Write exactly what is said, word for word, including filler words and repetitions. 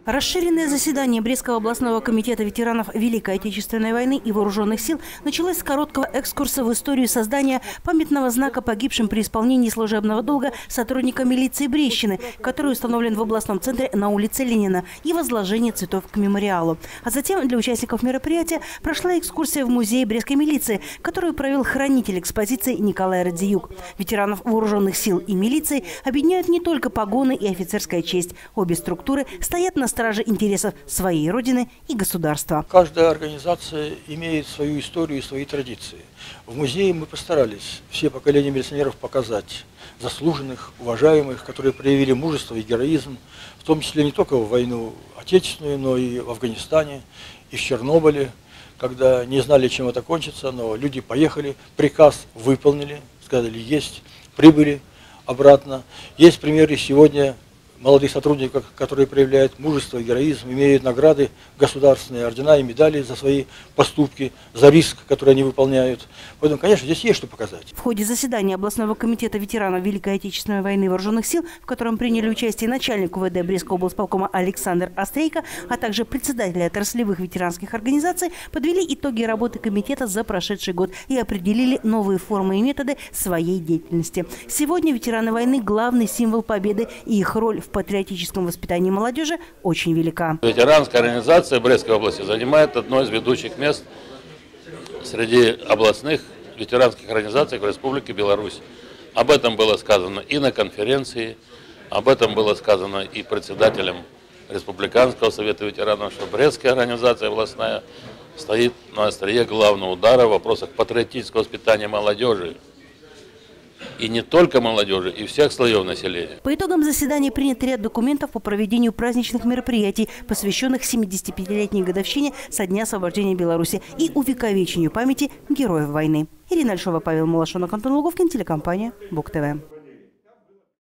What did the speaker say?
Расширенное заседание Брестского областного комитета ветеранов Великой Отечественной войны и вооруженных сил началось с короткого экскурса в историю создания памятного знака погибшим при исполнении служебного долга сотрудника милиции Брестщины, который установлен в областном центре на улице Ленина, и возложение цветов к мемориалу. А затем для участников мероприятия прошла экскурсия в музей Брестской милиции, которую провел хранитель экспозиции Николай Радзиюк. Ветеранов вооруженных сил и милиции объединяют не только погоны и офицерская честь. Обе структуры стоят на страже интересов своей родины и государства. Каждая организация имеет свою историю и свои традиции. В музее мы постарались все поколения милиционеров показать заслуженных, уважаемых, которые проявили мужество и героизм, в том числе не только в войну отечественную, но и в Афганистане, и в Чернобыле, когда не знали, чем это кончится, но люди поехали, приказ выполнили, сказали «есть», прибыли обратно. Есть примеры сегодня молодых сотрудников, которые проявляют мужество и героизм, имеют награды, государственные ордена и медали за свои поступки, за риск, который они выполняют. Поэтому, конечно, здесь есть что показать. В ходе заседания областного комитета ветеранов Великой Отечественной войны и вооруженных сил, в котором приняли участие начальник УВД Брестского облсполкома Александр Острейко, а также председатели отраслевых ветеранских организаций, подвели итоги работы комитета за прошедший год и определили новые формы и методы своей деятельности. Сегодня ветераны войны – главный символ победы, и их роль в патриотическом воспитании молодежи очень велика. Ветеранская организация Брестской области занимает одно из ведущих мест среди областных ветеранских организаций в Республике Беларусь. Об этом было сказано и на конференции, об этом было сказано и председателем Республиканского совета ветеранов, что Брестская организация областная стоит на острие главного удара в вопросах патриотического воспитания молодежи. И не только молодежи, и всех слоев населения. По итогам заседания принят ряд документов по проведению праздничных мероприятий, посвященных семидесятипятилетней годовщине со дня освобождения Беларуси и увековечению памяти героев войны. Ирина Альшова, Павел Малашонок, Антон Луговкин, телекомпания БУК ТВ.